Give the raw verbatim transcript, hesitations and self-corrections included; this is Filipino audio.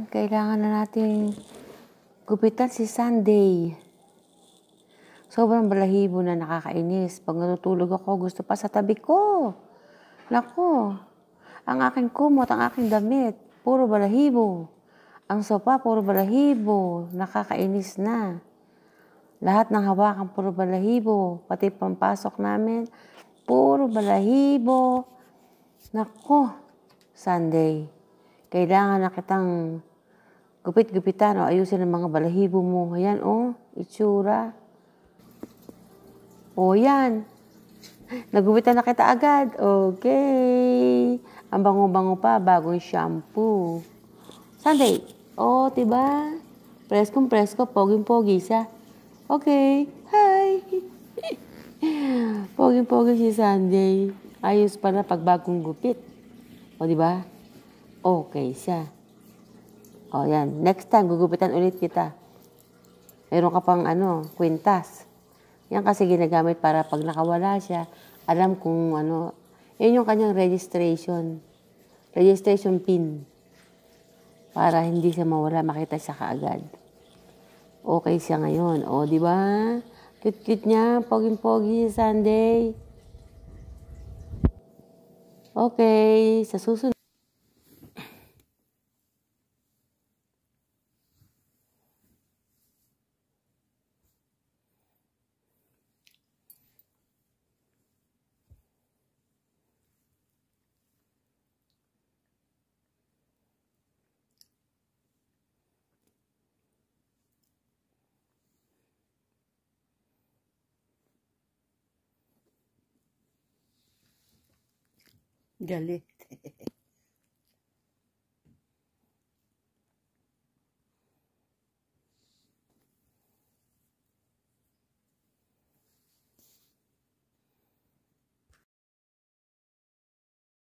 kailangan na natin gupitan si Sunday. Sobrang balahibo na, nakakainis. Pag natutulog ako, gusto pa sa tabi ko. Nako, ang aking kumot, ang aking damit, puro balahibo. Ang sopa, puro balahibo. Nakakainis na. Lahat ng hawakan, puro balahibo. Pati pampasok namin, puro balahibo. Nako, Sunday, kailangan na kitang gupit-gupitan o ayusin ang mga balahibo mo. Ayan, oh, itsura. O, yan. Nagupitan na kita agad. Okay. Ang bango-bango pa, bagong shampoo. Sunday. O, diba? Preskong-presko, poging-pogi siya. Okay. Hi. Poging-pogi si Sunday. Ayos pala pag bagong gupit. O, diba? Okay siya. O, yan. Next time, gugupitan ulit kita. Meron ka pang, ano, kwintas. Yan kasi ginagamit para pag nakawala siya, alam kung ano, yun yung kanyang registration. Registration pin. Para hindi siya mawala, makita siya kaagad. Okay siya ngayon. O, di ba? Cute-cute niya. Poging-pogi, Sunday. Okay. Sa susunod. Gali.